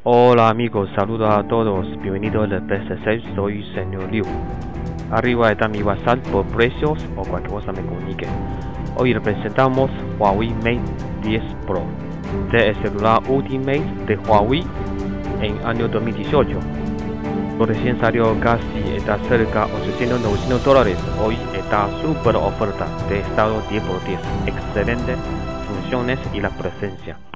Hola amigos, saludos a todos, bienvenidos al PSC, soy señor Liu. Arriba está mi WhatsApp por precios o cualquier cosa me comunique. Hoy representamos Huawei Mate 10 Pro. Este es el celular Ultimate de Huawei en año 2018. Lo recién salió casi está cerca $800-900. Hoy está super oferta de estado 10 por 10. Excelentes funciones y la presencia.